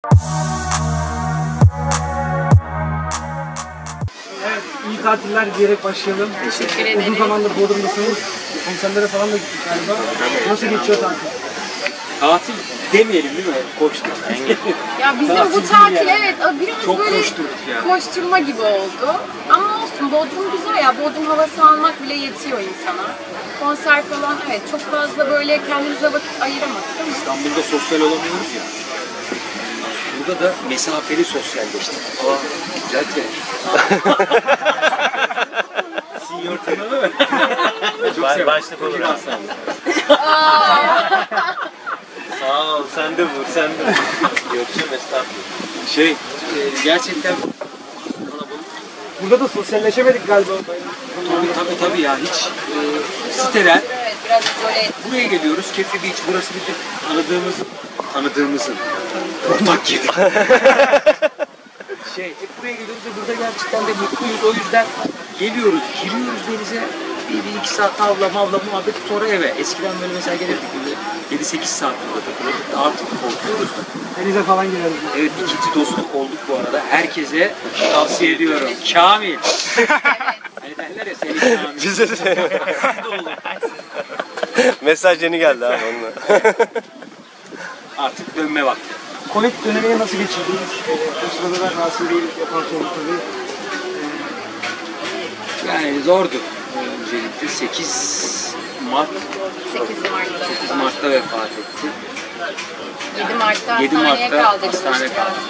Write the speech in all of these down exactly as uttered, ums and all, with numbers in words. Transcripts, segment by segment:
Evet, iyi tatiller diyerek başlayalım. Teşekkür ederim. Uzun zamandır Bodrum'dasınız. Konserlere falan da gittik galiba. Nasıl geçiyor tatil? Tatil demeyelim değil mi? Koştuk. Ya bizim bu tatil evet biraz Çok böyle koşturduk ya. koşturma gibi oldu. Ama olsun, Bodrum güzel ya. Bodrum havası almak bile yetiyor insana. Konser falan evet çok fazla böyle kendimize vakit ayıramadık ama. İstanbul'da sosyal olamıyoruz ya. Burada da mesafeli sosyalleştik. Aa, güzel ki. Senior tanıdı mı? Çok sevindim. Başlık olur aslında. Sağ ol, sen de vur, sen de vur. Görüşürüz, estağfurullah. Şey, e, gerçekten Burada da sosyalleşemedik galiba. tabii tabii tabii ya hiç e, siteden Evet biraz izole. buraya geliyoruz. Kefli Beach, burası bir de tanıdığımız, tanıdığımızın ortak girdik. Şey, hep buraya geliyoruz ve burada gerçekten de mutluyuz. O yüzden geliyoruz, giriyoruz denize. Bir, bir iki saat havla mavla muhabbet sonra eve. Eskiden böyle mesela gelirdik böyle yedi sekiz saat burada takılırdık da artık korkuyoruz da. Denize falan girelim. Evet, ikinci dostluk olduk bu arada. Herkese tavsiye ediyorum. Kamil. Hani derler ya seni Kamil. Bize de. Siz de olun. Mesaj yeni geldi abi onunla. Artık dönme vakti. Covid dönemini nasıl geçirdiniz? O sırada ben rahatsız değilim yaparken tabii. Yani zordu. Öncelikle sekiz Mart sekiz Mart'ta. sekiz Mart'ta vefat etti. yedi Mart'ta yedi hastaneye Mart'ta kaldırılmıştı. hastaneye kaldırdık.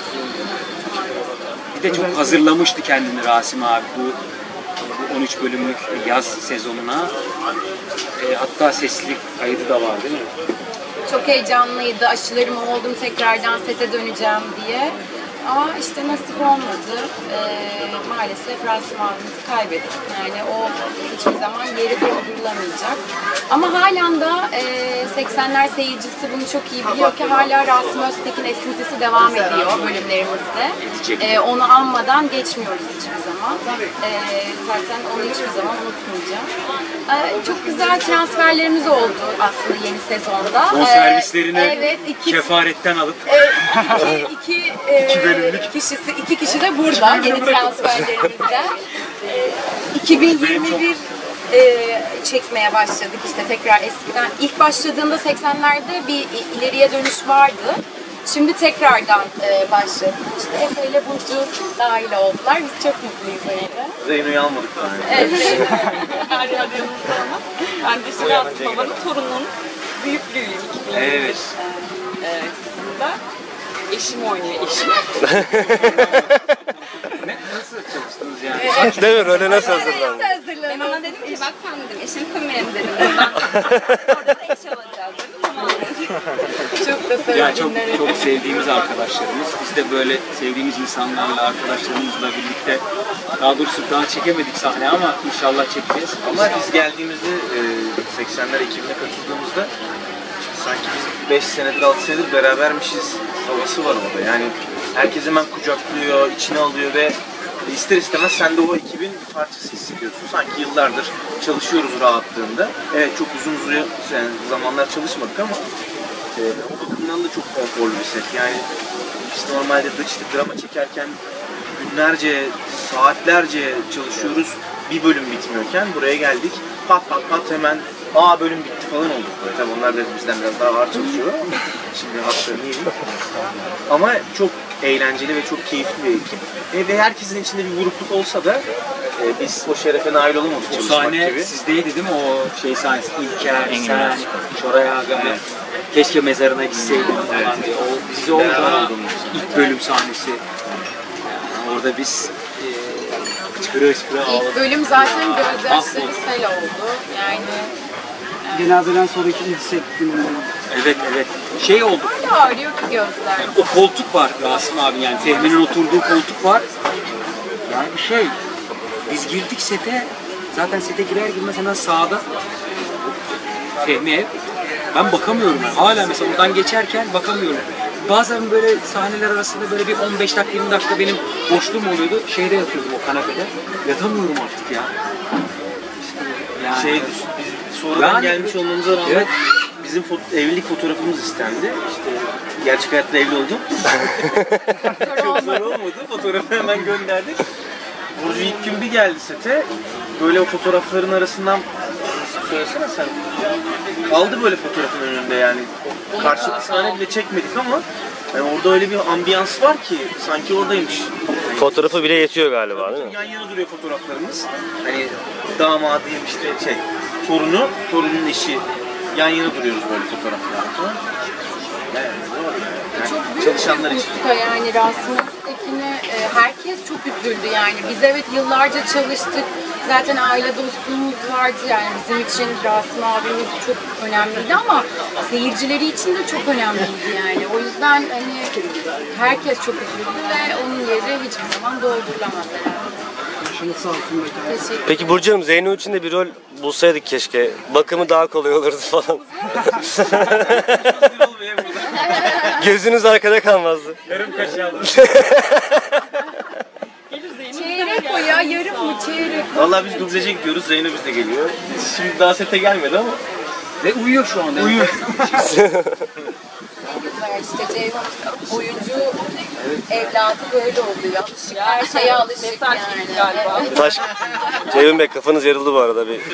Bir de çok hazırlamıştı kendini Rasim abi bu, bu on üç bölümlük yaz sezonuna. E, hatta sesli kaydı da var değil mi? Çok heyecanlıydı. Aşılarımı oldum, tekrardan sete döneceğim diye. Ama işte nasip olmadı. Ee, maalesef Rasim abimizi kaybettik. Yani o hiçbir zaman geri doldurulamayacak. Ama halen de e, seksenler seyircisi bunu çok iyi biliyor ki hala Rasim Öztekin esintisi devam ediyor bölümlerimizde. E, onu anmadan geçmiyoruz hiçbir zaman. E, zaten onu hiçbir zaman unutmayacağız. E, çok güzel transferlerimiz oldu aslında yeni sezonda. O servislerini E, evet, iki, kefaretten alıp e, iki, iki, e, kişisi, iki kişi de burada yeni transferlerimizden. E, iki bin yirmi bir e, çekmeye başladık işte tekrar eskiden. İlk başladığında seksenlerde bir ileriye dönüş vardı. Şimdi tekrardan e, başladık. İşte Efe ile Burcu dahil oldular. Biz çok mutluyuz öyle. Zeyno'yu almadık daha. Evet. Her radyomuzda ama ben de Şiraz Baba'nın torununun büyüklüğüyüm. evet. Ee, kısmında eşim oynuyor, eşim. Ne, nasıl çalıştınız yani? Değil mi? Role nasıl hazırlandın? Ben ona dedim ki bak sen dedim eşim kömerim dedim. Bundan orada da eş olacağız dedim. Tamam dedim. Çok da Ya çok sevdiğimler. çok sevdiğimiz arkadaşlarımız. Biz de böyle sevdiğimiz insanlarla, arkadaşlarımızla birlikte daha doğrusu daha çekemedik sahne ama inşallah çekeceğiz. Ama biz geldiğimizde e, seksenler ekibine katıldığımızda sanki biz beş senedir altı senedir berabermişiz havası var orada. Yani herkes hemen kucaklıyor, içine alıyor ve ister istemez sen de o ekibin bir parçası hissediyorsun. Sanki yıllardır çalışıyoruz rahatlığında. Evet çok uzun uzun yani zamanlar çalışmadık ama e, o bakımdan da çok konforlu bir set. Yani biz normalde işte drama çekerken günlerce, saatlerce çalışıyoruz. Bir bölüm bitmiyorken buraya geldik. Pat pat pat hemen aa bölüm bitti falan olduk böyle. Tabii onlar da bizden biraz daha ağır çalışıyor. Şimdi haklarını yiyeyim. Ama çok eğlenceli ve çok keyifli bir ekip. E, ve herkesin içinde bir burukluk olsa da e, biz o şerefe nail olamadık O çalışmak sahne gibi. sizdeydi değil mi? O şey sahnesi. İlker, sen, Şoray abi. Evet. Keşke mezarına gitseydim falan diye. O bizi orada Beraber ilk bölüm sahnesi. Yani orada biz e, hıçkıra hıçkıra İlk ağladık. bölüm zaten gözyaşları sel oldu. Yani Cenazeden sonraki ilk set gününde. Evet evet. Şey oldu. hala ağrıyor ki gözler. O koltuk var Rasim abi yani Fehmi'nin oturduğu koltuk var. Yani bir şey. Biz girdik sete. Zaten sete girer girmez hemen sağda Fehmi ev. Ben bakamıyorum. Yani. Hala mesela oradan geçerken bakamıyorum. Bazen böyle sahneler arasında böyle bir on beş dakika yirmi dakika benim boşluğum oluyordu. Şeyde yatıyordum o kanepede. Yatamıyorum artık ya. Yani. Şey, biz sonradan Yani- gelmiş olmamıza rağmen Evet. bizim fo- evlilik fotoğrafımız istendi. İşte gerçek hayatta evli oldum. Çok zor olmadı. Fotoğrafı hemen gönderdik. Burcu ilk gün bir geldi sete. Böyle o fotoğrafların arasından söylesene sen. Kaldı böyle fotoğrafın önünde yani. Karşılıklı sahne bile çekmedik ama yani orada öyle bir ambiyans var ki sanki oradaymış. Fotoğrafı bile yetiyor galiba değil mi? Yan yana duruyor fotoğraflarımız. Hani damadıyım işte şey, torunu, torunun eşi yan yana duruyoruz böyle fotoğraflarda. Yani, yani Çok büyük çalışanlar bir için. usta yani Rasim Üstekine e, herkes çok üzüldü yani. Biz evet yıllarca çalıştık. Zaten aile dostluğumuz vardı yani bizim için Rasim abimiz çok önemliydi ama seyircileri için de çok önemliydi yani. O yüzden hani herkes çok üzüldü ve onun yeri hiçbir zaman doldurulamaz herhalde. Şunu sağ olsun mekan. Teşekkür Peki Burcu Hanım, Zeyno için de bir rol bulsaydık keşke. Bakımı daha kolay olurdu falan. Gözünüz arkada kalmazdı. Yarım kaşığı alırım. Çeyrek o ya, yarım mı çeyrek? Vallahi biz dublaja gidiyoruz, Zeyno bizle geliyor. Şimdi daha sete gelmedi ama. Ve uyuyor şu anda. Uyuyor. Güzel işte Ceyhun oyuncu evladı böyle oluyor. Alışık, her şeye alışık yani. Galiba. Taş. Ceyhun Bey, kafanız yarıldı bu arada bir.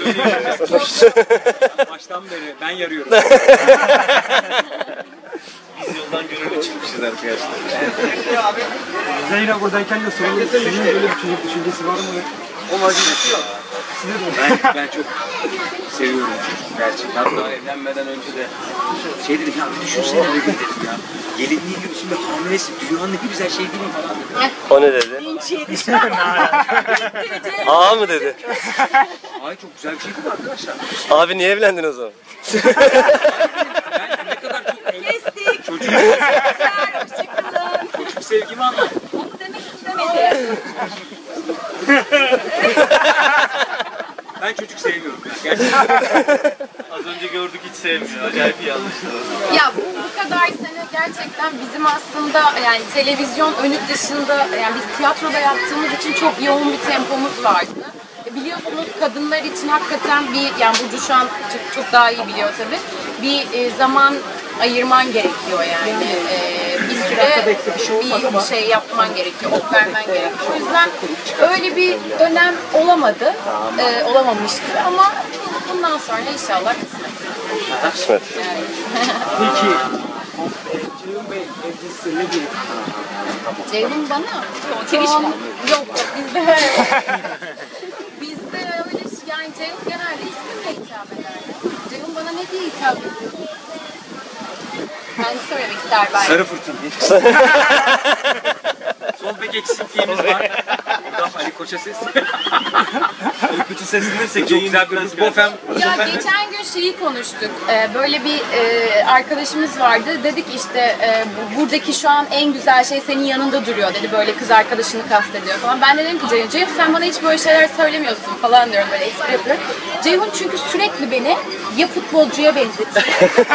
Baştan beri ben yarıyorum. Biz yoldan gönüllü çıkmışız arkadaşlar. Zeyno buradayken de sorulur. Senin böyle bir çocuk düşüncesi var mı? O makinesi yok. Ben, ben çok seviyorum gerçekten. Hatta evlenmeden önce de şey dedim ya bir düşünsene ne dedim ya. Gelinliği gibisin ve hamilesin. Dünyanın ne güzel şey değil mi falan dedim. O ne dedi? Aa mı dedi? Ay çok güzel bir şey değil mi arkadaşlar? Abi niye evlendin o zaman? Ben ne kadar çok Kestik. çocuk, Hoşçakalın. çocuk sevgimi anlattım. Onu demek istemedi. Ben çocuk sevmiyorum ya. Gerçekten. Az önce gördük hiç sevmiyor. Acayip iyi anlaşıldı. Ya bu, bu kadar sene gerçekten bizim aslında yani televizyon önü dışında yani biz tiyatroda yaptığımız için çok yoğun bir tempomuz vardı. E biliyorsunuz kadınlar için hakikaten bir yani Burcu şu an çok, çok daha iyi biliyor tabii. Bir e, zaman ayırman gerekiyor yani. E, bir süre bir şey yapman gerekiyor, ok vermen gerekiyor. O yüzden öyle bir dönem olamadı, e, olamamış gibi ama bundan sonra inşallah kısmet. Kısmet. Yani. Peki. Ceyhun Bey evlisi ne diyor? Ceyhun bana? Kiriş Şu an- mi? Yok yok bizde. Bizde öyle şey- yani Ceyhun genelde ismimle hitap eder. Ceyhun bana ne diye hitap ediyor? Kendi söylemek ister belki. Sarı fırtına. Sol bek eksikliğimiz var. Buradan Ali Koç'a sesli. Ali Koç'un seslenirse Çok güzel bir bofem. Ya geçen gün şeyi konuştuk. Ee, böyle bir e, arkadaşımız vardı. Dedik işte e, bu- buradaki şu an en güzel şey senin yanında duruyor dedi. Böyle kız arkadaşını kastediyor falan. Ben de dedim ki Ceyhun, Ceyhun sen bana hiç böyle şeyler söylemiyorsun falan diyorum böyle espri yapıyorum. Ceyhun çünkü sürekli beni ya futbolcuya benzetiyor.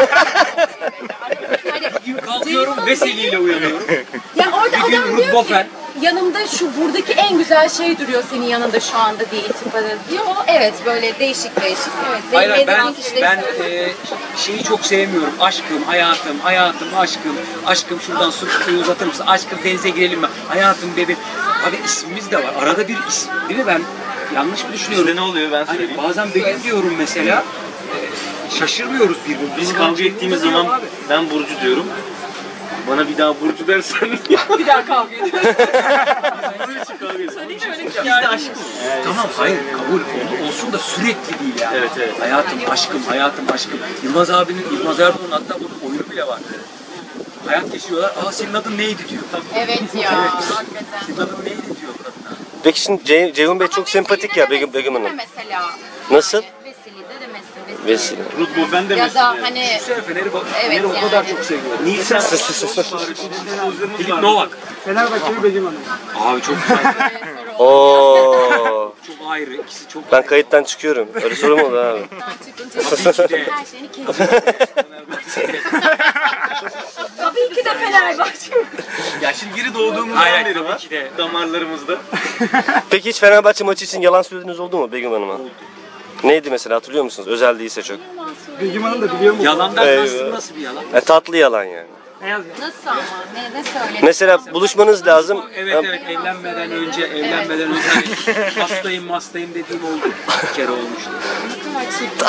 Hani, Kalkıyorum Ceyhun veseliyle uyanıyorum. ya orada Bir gün adam Ruth diyor ki Bofen. yanımda şu buradaki en güzel şey duruyor senin yanında şu anda diye iltifat ediyor. O evet böyle değişik değişik. Evet. Hayır hayır, ben, benzediğin kişileri ben söylüyor. e, şeyi çok sevmiyorum. Aşkım, hayatım, hayatım, aşkım. Aşkım şuradan su suyu uzatır mısın? Aşkım denize girelim mi? Hayatım bebeğim. Abi ismimiz de var. Arada bir isim değil mi? Ben yanlış mı düşünüyorum? Bizde ne oluyor ben söyleyeyim. Hani bazen Begüm diyorum mesela. E, şaşırmıyoruz birbirimize. Biz kavga ettiğimiz zaman ben Burcu diyorum. Bana bir daha Burcu dersen Bir daha kavga ediyoruz. bunun için kavga ediyoruz. Öyle bir Biz de aşkım. Tamam hayır kabul ol- olsun da sürekli değil yani. Evet, evet. Hayatım aşkım, hayatım aşkım. Yılmaz abinin, Yılmaz Erdoğan'ın hatta bunun oyunu bile var. Hayat geçiyorlar. Aa senin adın neydi diyor. Evet ya hakikaten. Senin adın neydi diyor kadına. Peki şimdi Cey- Ceyhun Bey çok Ama sempatik Vesile'de ya de Begüm, Begüm Vesile Hanım. Mesela. Nasıl? Yani Vesile'de demesin. Vesile. Ruth Bofen demesin. Ya da hani Düşünsene Fener'i, Evet Fener'i o yani. kadar çok seviyorum. Nisan. Filip Novak. Fenerbahçeli Begüm Hanım. Abi çok güzel. Oo. Çok ayrı. İkisi çok Ben kayıttan çıkıyorum. Öyle soru mu oldu abi? çıkınca Tabii ki de. her şeyini kesiyor. Tabii ki de Fenerbahçe. Ya şimdi biri doğduğumuzdan Hayır, beri tabii var. ki de. Damarlarımızda. Peki hiç Fenerbahçe maçı için yalan söylediğiniz oldu mu Begüm Hanım'a? Neydi mesela, hatırlıyor musunuz? Özel değilse çok. Begüm Hanım da biliyor mu? Yalandan Eyvah. kastın nasıl bir yalan? E, tatlı yalan yani. Beyaz ya. Nasıl ama? Ne, ne söyledin? Mesela buluşmanız lazım. Evet evet evlenmeden önce evlenmeden önce hani hastayım hastayım dediğim oldu. Bir kere olmuştu. Ne kadar çirkin.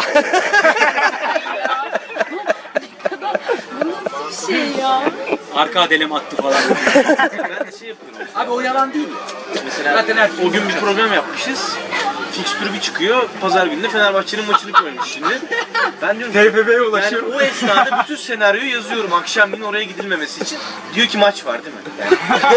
Bu nasıl bir şey ya? Arka adelem attı falan. Ben de şey yapıyorum. Abi o yalan değil. Mesela Zaten her o gün bir program yapmışız. Fikstürü bir çıkıyor. Pazar günü de Fenerbahçe'nin maçını koymuş şimdi. Ben diyorum T F B'ye yani ulaşıyorum. o esnada bütün senaryoyu yazıyorum akşamleyin oraya gidilmemesi için. Diyor ki maç var değil mi? Yani.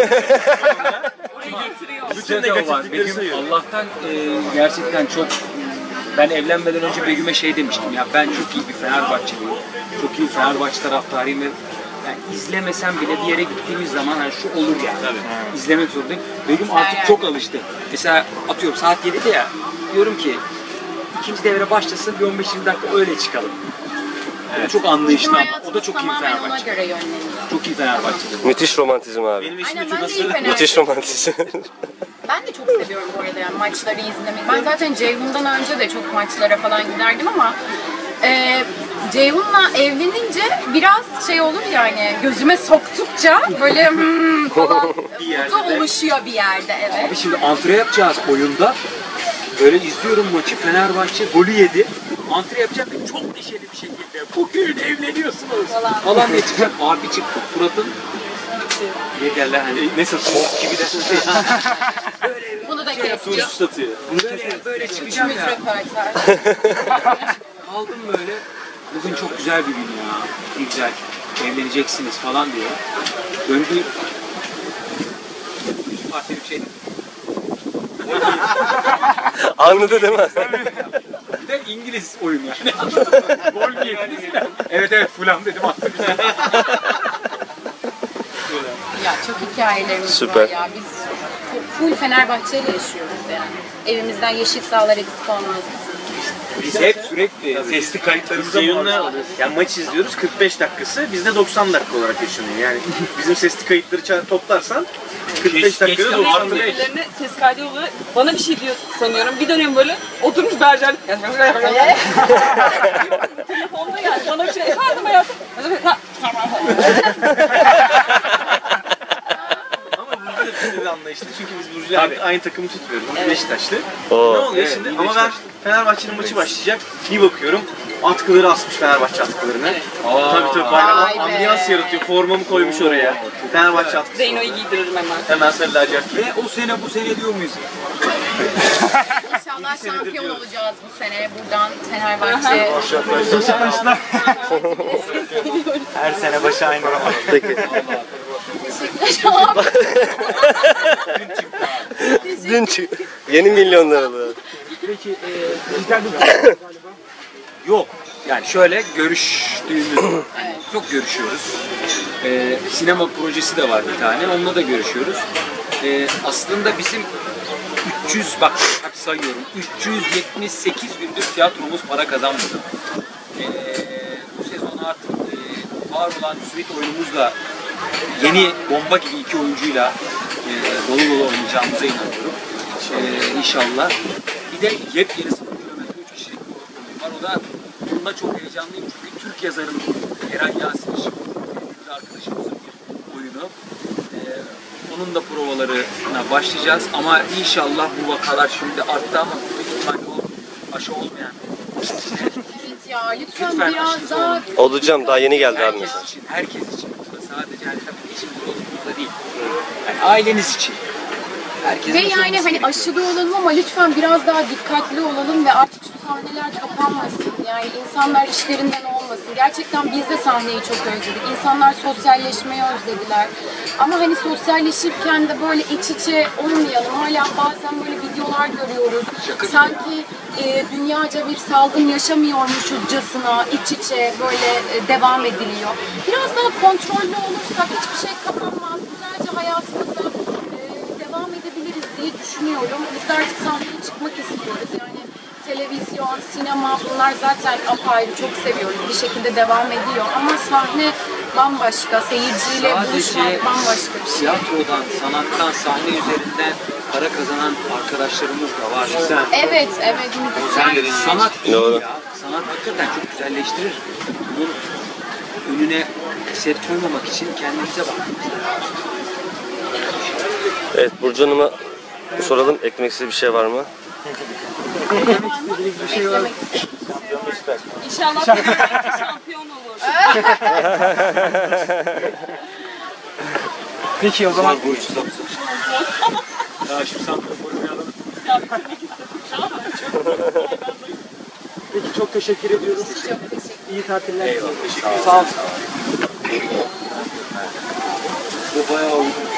Bütün negatiflikleri sayıyor. Allah'tan e, gerçekten çok ben evlenmeden önce Begüm'e şey demiştim ya ben çok iyi bir Fenerbahçeliyim. Çok iyi Fenerbahçe taraftarıyım ve yani izlemesem bile bir yere gittiğimiz zaman hani şu olur yani. Tabii. İzlemek zorundayım. Begüm artık çok alıştı. Mesela atıyorum saat yedide ya diyorum ki ikinci devre başlasın bir on beş yirmi dakika öyle çıkalım. Evet. Çok anlayışlı ama o da çok iyi tamamen ona Fenerbahçe. göre yönleniyor. Çok iyi Fenerbahçe'de. Müthiş romantizm abi. Benim eşim de Aynen çok ben de iyi hasta. Fener. Müthiş romantizm. Ben de çok seviyorum bu arada yani maçları izlemeyi. Ben zaten Ceyhun'dan önce de çok maçlara falan giderdim ama e, Ceyhun'la evlenince biraz şey olur yani gözüme soktukça böyle hmm falan kutu oluşuyor bir yerde evet. Abi şimdi antre yapacağız oyunda. Böyle izliyorum maçı Fenerbahçe golü yedi. Antre yapacağım ve çok neşeli bir şekilde bugün evleniyorsunuz Falan. falan diye çıkacak. Abi çıktı Fırat'ın ne derler hani ne satıyor gibi de Bunu da kesiyor. Turist satıyor. böyle, böyle çıkacağım Üçümüz ya. röportaj. Aldım böyle. Bugün çok güzel bir gün ya. Ne güzel. Evleneceksiniz falan diye. Döndü. Üç partili bir şey. Anladı değil mi? Bir de İngiliz oyun yani. Gol mi yediniz? Evet evet fulan dedim aslında. Ya çok hikayelerimiz Süper. var ya. Biz çok full Fenerbahçe'yle yaşıyoruz yani. Evimizden yeşil sahalar eksik olmaz. Biz hep sürekli sesli kayıtlarımızda Ceyhun'la yani maç izliyoruz kırk beş dakikası bizde doksan dakika olarak yaşanıyor. Yani bizim sesli kayıtları ça- toplarsan kırk beş dakikada geçti doksan artı dakika. beş. Birbirlerine ses kaydı oluyor. Bana bir şey diyor sanıyorum. Bir dönüyorum böyle oturmuş Bercer. Telefonda yani bana bir şey efendim hayatım. Ama Burcu da bizde bir anlayışlı çünkü biz Burcu'yla aynı, aynı takımı tutmuyoruz. Burcu Beşiktaşlı. Oo. Ne oluyor Evet, şimdi? iyi Ama ben Beşiktaşlı. Fenerbahçe'nin maçı başlayacak. Bir bakıyorum atkıları asmış Fenerbahçe atkılarını. Tabii tabii bayram Vay be. ambiyans yaratıyor. Formamı koymuş oraya. Fenerbahçe atkısı. Zeyno'yu giydiririm hemen. Hemen sarı lacivert. Ve o sene bu sene diyor muyuz? İnşallah şampiyon olacağız bu sene. Buradan Fenerbahçe. Her sene başı aynı. Peki. Dün çık. Yeni milyonlar alıyor. Peki e, dijital bir yok. Yani şöyle görüştüğümüz, çok görüşüyoruz. E, sinema projesi de var bir tane, onunla da görüşüyoruz. E, aslında bizim üç yüz, bak hep sayıyorum, üç yüz yetmiş sekiz gündür tiyatromuz para kazanmadı. E, bu sezon artık e, var olan suite oyunumuzla yeni bomba gibi iki oyuncuyla e, dolu dolu oynayacağımıza inanıyorum. E, inşallah. Bir de yepyeni sıfır kilometre üç kişilik bir oyun var. O da bunda çok heyecanlıyım çünkü Türk yazarın Eren Yasin bir arkadaşımızın bir oyunu. E, onun da provalarına başlayacağız ama inşallah bu vakalar şimdi arttı ama büyük ihtimalle o aşı olmayan. Evet ya lütfen, Lütfen biraz aşırı daha Olacağım daha yeni geldi abi Herkes mesela. için, herkes için. Sadece hani tabii eşim dostumuzda değil. Yani aileniz için. Herkes ve yani hani aşıda olalım ama lütfen biraz daha dikkatli olalım ve artık şu sahneler kapanmasın. Yani insanlar işlerinden olmasın. Gerçekten biz de sahneyi çok özledik. İnsanlar sosyalleşmeyi özlediler. Ama hani sosyalleşirken de böyle iç içe olmayalım. Hala bazen böyle videolar görüyoruz. Sanki e, dünyaca bir salgın yaşamıyormuşuzcasına iç içe böyle e, devam ediliyor. Biraz daha kontrollü olursak hiçbir şey kapanmaz. Güzelce hayatımıza e, devam edebiliriz diye düşünüyorum. Biz de artık sahneye çıkmak istiyoruz. Yani televizyon, sinema bunlar zaten apayrı çok seviyoruz. Bir şekilde devam ediyor. Ama sahne bambaşka. Seyirciyle buluşmak bambaşka bir şey. Tiyatrodan, sanattan, sahne üzerinden para kazanan arkadaşlarımız da var. Sen, Evet, evet. Müzisyen. sanat iyi Doğru. ya. Sanat hakikaten çok güzelleştirir. Bunun önüne set koymamak için kendimize bakmamız lazım. Evet, Burcu Hanım'a soralım. Eklemek istediği bir şey var mı? Bir şey var. İnşallah şampiyon olur. Peki o zaman Burcu da daha şu santraforu bir alalım. peki çok teşekkür ediyoruz. Çok teşekkür ederim. İyi tatiller. Eyvallah. Sağ olun. Bu bayağı oldu.